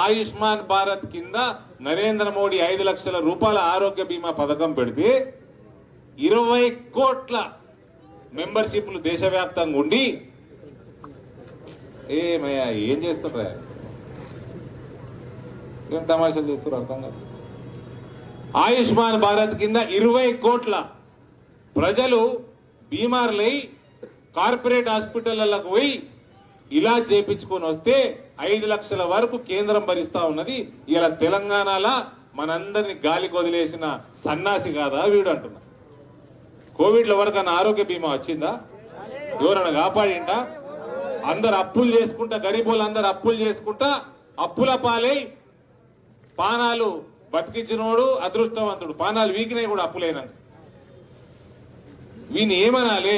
ఆయుష్మాన్ భారత్ కింద నరేంద్ర మోడీ 5 లక్షల రూపాయల ఆరోగ్య బీమా పథకం పెడితే 20 కోట్ల మెంబర్షిప్లు దేశవ్యాప్తంగా ఉండి ఏమయ్యా ఏం చేస్తున్నా ఏం తమాషాలు చేస్తారు అర్థం కాదు. ఆయుష్మాన్ భారత్ కింద 20 కోట్ల ప్రజలు బీమార్లై కార్పొరేట్ హాస్పిటళ్లకు పోయి ఇలా చేపించుకొని వస్తే 5 లక్షల వరకు కేంద్రం భరిస్తా ఉన్నది. ఇలా తెలంగాణలో మనందరినీ గాలి కొదిలేసిన సన్నాసి కాదా వీడు అంటున్నా. కోవిడ్లో ఎవరికన్నా ఆరోగ్య బీమా వచ్చిందా? ఎవరైనా కాపాడిందా? అందరు అప్పులు చేసుకుంటా, గరీబులు అందరు అప్పులు చేసుకుంటా అప్పుల పాలై పానాలు బతికించినోడు అదృష్టవంతుడు, పానాలు వీకినాయి కూడా అప్పులైనందుకు. వీని ఏమనాలి?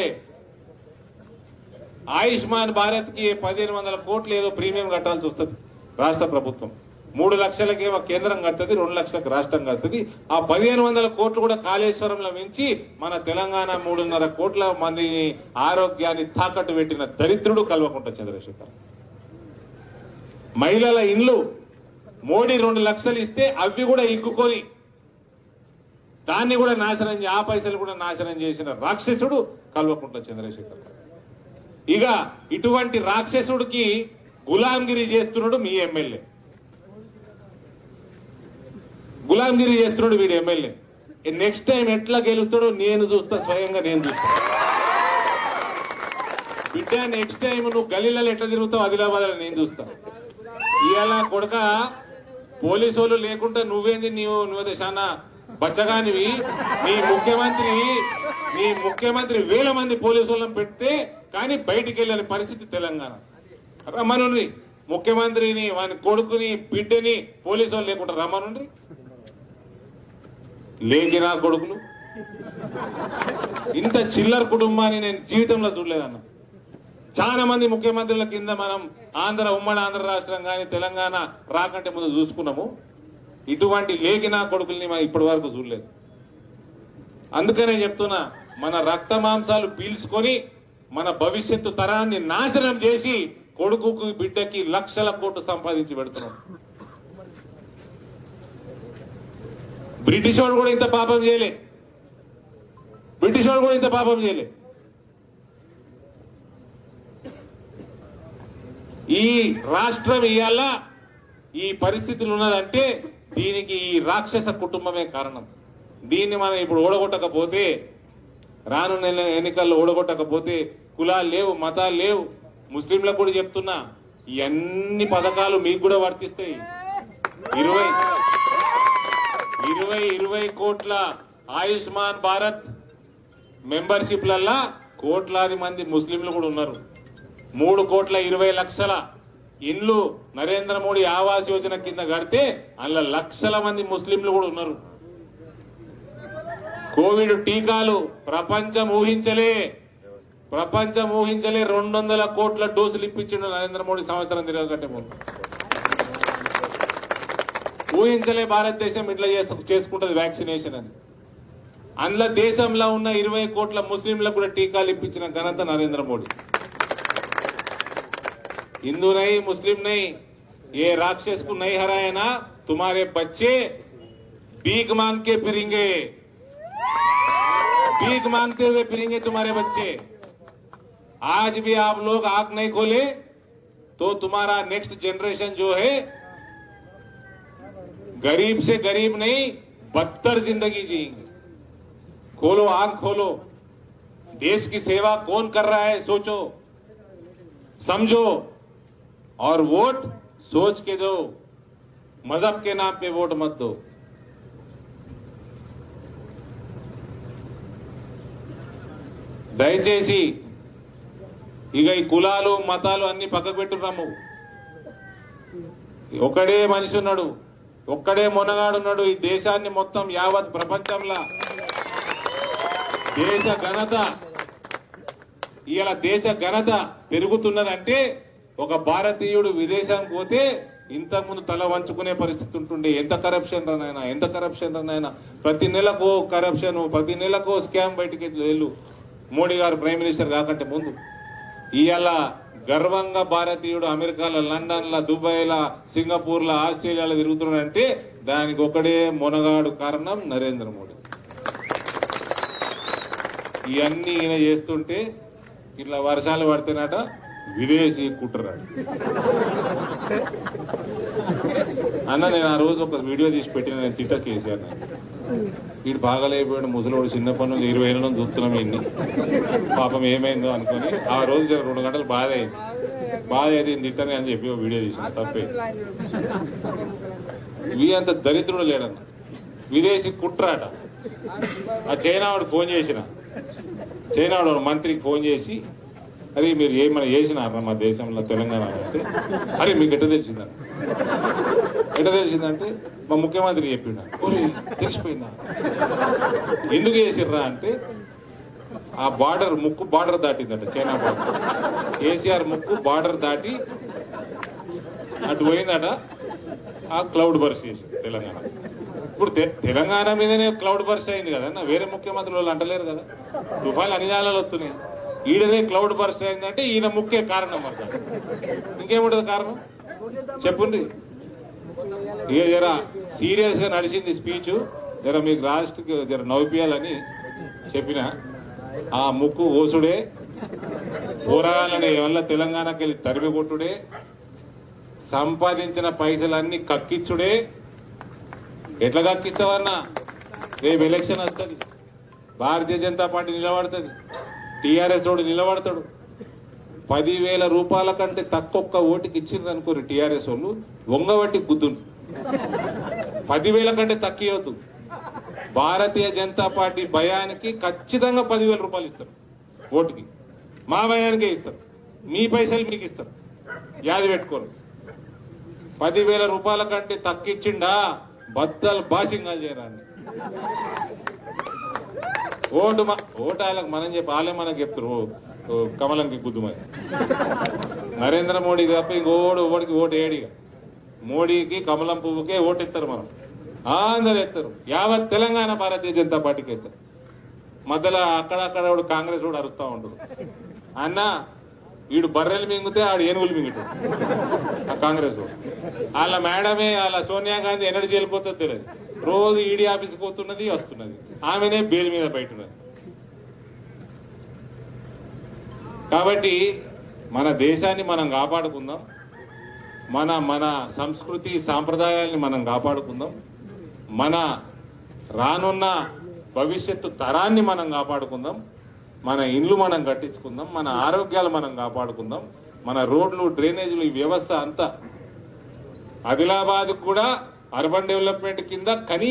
ఆయుష్మాన్ భారత్ కి 1500 కోట్లు ఏదో ప్రీమియం కట్టాల్సి వస్తుంది రాష్ట్ర ప్రభుత్వం. 3 లక్షలకేమో కేంద్రం కడుతుంది, 2 లక్షలకు రాష్ట్రం కడుతుంది. ఆ 1500 కోట్లు కూడా కాళేశ్వరంలో మించి మన తెలంగాణ 3.5 కోట్ల మంది ఆరోగ్యాన్ని తాకట్టు పెట్టిన దరిద్రుడు కల్వకుంట్ల చంద్రశేఖర్. మహిళల ఇండ్లు మోడీ 2 లక్షలు ఇస్తే అవి కూడా ఇగ్గుకొని దాన్ని కూడా నాశనం, ఆ పైసలు కూడా నాశనం చేసిన రాక్షసుడు కల్వకుంట్ల చంద్రశేఖర్. ఇక ఇటువంటి రాక్షసుడికి గులాంగిరి చేస్తున్నాడు మీ ఎమ్మెల్యే, గులాంగిరి చేస్తున్నాడు వీడి ఎమ్మెల్యే. నెక్స్ట్ టైం ఎట్లా గెలుస్తాడో నేను చూస్తా, స్వయంగా నేను చూస్తా. బిడ్డ నెక్స్ట్ టైం నువ్వు గలీలలో ఎట్లా తిరుగుతావు ఆదిలాబాద్ నేను చూస్తా. ఇవాళ కొడుక పోలీసు వాళ్ళు లేకుండా నువ్వేంది, నువ్వు చాలా బచ్చగానివి. నీ ముఖ్యమంత్రి 1000 మంది పోలీసు వాళ్ళని పెడితే కానీ బయటికి వెళ్ళని పరిస్థితి తెలంగాణ. రమ్మనుండ్రి ముఖ్యమంత్రిని, వాని కొడుకుని, బిడ్డని పోలీసు వాళ్ళు లేకుండా రమ్మనుండ్రి. లేకినా కొడుకులు ఇంత చిల్లర కుటుంబాన్ని నేను జీవితంలో చూడలేదన్న. చాలా మంది ముఖ్యమంత్రుల కింద మనం ఉమ్మడి ఆంధ్ర రాష్ట్రం కానీ తెలంగాణ రాకంటే ముందు చూసుకున్నాము. ఇటువంటి లేకినా కొడుకుల్ని మనం ఇప్పటి వరకు చూడలేదు. అందుకనే చెప్తున్నా, మన రక్త మాంసాలు పీల్చుకొని మన భవిష్యత్తు తరాన్ని నాశనం చేసి కొడుకుకు బిడ్డకి లక్షల కోట్లు సంపాదించి పెడుతున్నాం. బ్రిటిష్ వాడు కూడా ఇంత పాపం చేయలే, ఈ రాష్ట్రం ఇవాళ ఈ పరిస్థితులు ఉన్నదంటే దీనికి ఈ రాక్షస కుటుంబమే కారణం. దీన్ని మనం ఇప్పుడు ఓడగొట్టకపోతే, రానున్న ఎన్నికల్లో ఓడగొట్టకపోతే, కులాలు లేవు, మతాలు లేవు. ముస్లింలకు కూడా చెప్తున్నా, ఈ అన్ని పథకాలు మీకు కూడా వర్తిస్తాయి. 20 కోట్ల ఆయుష్మాన్ భారత్ మెంబర్షిప్లల్లా కోట్లాది మంది ముస్లింలు కూడా ఉన్నారు. 3,20,00,000 ఇండ్లు నరేంద్ర మోడీ ఆవాస్ యోజన కింద కడితే అందులో లక్షల మంది ముస్లింలు కూడా ఉన్నారు. కోవిడ్ టీకాలు ప్రపంచం ఊహించలే 200 కోట్ల డోసులు ఇప్పించిండు నరేంద్ర మోడీ సంవత్సరం తిరగకంటే ముందు. ఊహించలే భారతదేశం ఇట్లా చేసుకుంటది వ్యాక్సినేషన్ అని. అందులో దేశంలో ఉన్న 20 కోట్ల ముస్లింలకు కూడా టీకాలు ఇప్పించిన ఘనత నరేంద్ర మోడీ. हिंदू नहीं, मुस्लिम नहीं, ये राक्षस को नहीं हराया, तुम्हारे बच्चे भीख मांग के फिरेंगे, भीख मांगते हुए फिरेंगे तुम्हारे बच्चे. आज भी आप लोग आंख नहीं खोले तो तुम्हारा नेक्स्ट जनरेशन जो है गरीब से गरीब नहीं बदतर जिंदगी जिएंगे. खोलो, आंख खोलो. देश की सेवा कौन कर रहा है सोचो, समझो और वोट सोच के दो. मजहब के नाम पे वोट मत दो. దయచేసి ఇక ఈ కులాలు మతాలు అన్ని పక్కకు పెట్టున్నాము. ఒక్కడే మనిషి ఉన్నాడు, ఒక్కడే మొనగాడున్నాడు. ఈ దేశాన్ని మొత్తం యావత్ ప్రపంచంలో దేశ ఘనత, ఇలా దేశ ఘనత పెరుగుతున్నదంటే ఒక భారతీయుడు విదేశానికి పోతే ఇంతకుముందు తల వంచుకునే పరిస్థితి ఉంటుండే. ఎంత కరప్షన్ రనైనా, ప్రతి నెలకు కరప్షన్, ప్రతి నెలకు స్కామ్ బయటికి వెళ్ళు. మోడీ గారు ప్రైమ్ మినిస్టర్ కాకంటే ముందు ఇవాళ గర్వంగా భారతీయుడు అమెరికాలో, లండన్లో, దుబాయ్లో, సింగపూర్లో, ఆస్ట్రేలియాలో తిరుగుతున్నాడంటే దానికి ఒకడే మొనగాడు కారణం నరేంద్ర మోడీ. ఇవన్నీ ఈయన చేస్తుంటే ఇట్లా వర్షాలు పడితేనట విదేశీ కుట్రరాడు. అన్న నేను ఆ రోజు ఒక వీడియో తీసి పెట్టిన, నేను తిట్ట కేసీఆర్ వీడు బాగాలేకపోయాడు, ముసలోడు, చిన్న పనులు 20 ఏళ్ళ నుంచి చూస్తున్నాం ఇన్ని, పాపం ఏమైందో అనుకుని ఆ రోజు 2 గంటలు బాధ అయింది తిట్టని అని చెప్పి వీడియో తీసిన. తప్పే, ఇవి అంత దరిద్రుడు లేడన్న, విదేశీ కుట్రాట. ఆ చైనా వాడు ఫోన్ చేసిన, చైనా వాడు మంత్రికి ఫోన్ చేసి, అరే మీరు ఏమైనా చేసినారా మా దేశంలో తెలంగాణ అంటే, అరే మీకు ఎట్ట తెలిసిందంటే మా ముఖ్యమంత్రి చెప్పిండా. తెలిసిపోయిందా, ఎందుకు చేసిర్రా అంటే ఆ ముక్కు బార్డర్ దాటిందట, చైనా బార్డర్, కేసీఆర్ ముక్కు బార్డర్ దాటి అటు పోయిందట. ఆ క్లౌడ్ బర్స్ట్ చేసి తెలంగాణ. ఇప్పుడు తెలంగాణ మీదనే క్లౌడ్ బర్స్ట్ అయింది కదన్న, వేరే ముఖ్యమంత్రులు వాళ్ళు అంటలేరు కదా. తుఫాన్లు అన్ని జాలాలు వస్తున్నాయి, ఈడనే క్లౌడ్ బర్స్ట్ అయిందంటే ఈయన ముఖ్య కారణం అంట. ఇంకేముంటది కారణం చెప్పుండ్రి. ఇక జర సీరియస్ గా నడిచింది స్పీచ్, జర మీకు రాష్ట్రకి జర నవ్వుపియాలని చెప్పిన. ఆ ముక్కు ఓసుడే, పోరాగాలని వల్ల తెలంగాణకి వెళ్ళి తరిమి కొట్టుడే, సంపాదించిన పైసలన్నీ కక్కిచ్చుడే. ఎట్లా కక్కిస్తావన్నా, రేపు ఎలక్షన్ వస్తుంది, భారతీయ జనతా పార్టీ నిలబడుతుంది, టీఆర్ఎస్ వాడు నిలబడతాడు. 10,000 రూపాయల కంటే తక్కువ ఓటుకి ఇచ్చిండ్రు అనుకోరు టీఆర్ఎస్ వాళ్ళు, వంగబట్టి గుద్దును. 10,000 కంటే తక్కువద్దు. భారతీయ జనతా పార్టీ భయానికి ఖచ్చితంగా 10,000 రూపాయలు ఇస్తారు ఓటుకి, మా భయానికే ఇస్తారు, మీ పైసలు మీకు ఇస్తారు, యాది పెట్టుకోరు. 10,000 రూపాయల కంటే తక్కువ ఇచ్చిండా బద్దలు బాసింగాలు చేయరాన్ని. ఓటు వాళ్ళకి మనం చెప్పి వాళ్ళే మనకు చెప్తారు కమలంకి గుద్దుమని. నరేంద్ర మోడీ తప్ప ఓడికి ఓటు ఏడిగా, మోడీకి కమలం పువ్వుకే ఓటు ఇస్తారు. మనం అందరు ఎత్తారు, యావత్ తెలంగాణ భారతీయ జనతా పార్టీకి వేస్తారు. మధ్యలో అక్కడక్కడ కాంగ్రెస్ కూడా అరుస్తా ఉంటాడు. అన్న వీడు బర్రెలు మింగితే ఆడు ఏనుగులు మింగుతాడు ఆ కాంగ్రెస్ వాడు. వాళ్ళ మేడమే, వాళ్ళ సోనియా గాంధీ ఎనర్జీ వెళ్ళిపోతుంది తెలియదు, రోజు ఈడీ ఆఫీస్కి పోతున్నది వస్తున్నది, ఆమెనే బెయిల్ మీద బయటన్నది. కాబట్టి మన దేశాన్ని మనం కాపాడుకుందాం, మన సంస్కృతి సాంప్రదాయాల్ని మనం కాపాడుకుందాం, మన రానున్న భవిష్యత్తు తరాన్ని మనం కాపాడుకుందాం, మన ఇండ్లు మనం కట్టించుకుందాం, మన ఆరోగ్యాలు మనం కాపాడుకుందాం, మన రోడ్లు, డ్రైనేజీలు, ఈ వ్యవస్థ అంతా. ఆదిలాబాద్ కూడా అర్బన్ డెవలప్మెంట్ కింద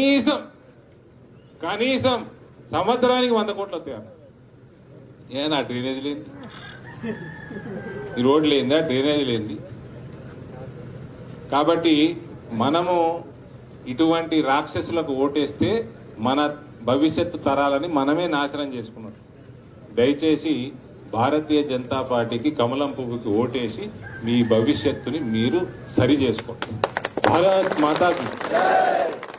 కనీసం సంవత్సరానికి 100 కోట్లు వస్తాయి. ఏనా డ్రైనేజీ లేని, ఈ రోడ్లు లేనిదా, డ్రైనేజీ లేనిది. కాబట్టి మనము ఇటువంటి రాక్షసులకు ఓటేస్తే మన భవిష్యత్తు తరాలని మనమే నాశనం చేసుకున్నాం. దయచేసి భారతీయ జనతా పార్టీకి, కమలం పువ్వుకి ఓటేసి మీ భవిష్యత్తుని మీరు సరి చేసుకోండి. భారత్ మాతాకి